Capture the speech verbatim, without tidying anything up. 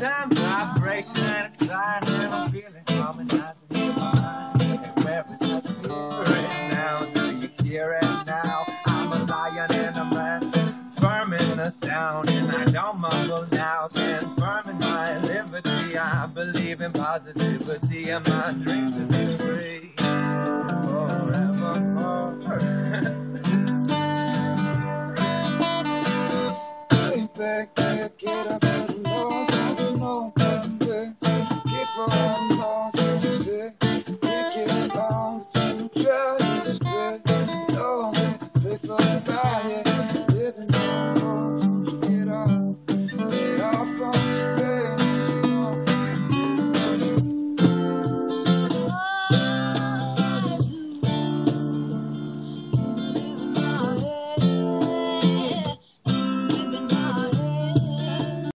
time vibration and it's fine and I'm feeling harmonizing in my mind. And where is my spirit now? Do you hear it now? I'm a lion and a man, firm in the sound, and I don't mumble now. Stand firm in my liberty. I believe in positivity and my dreams.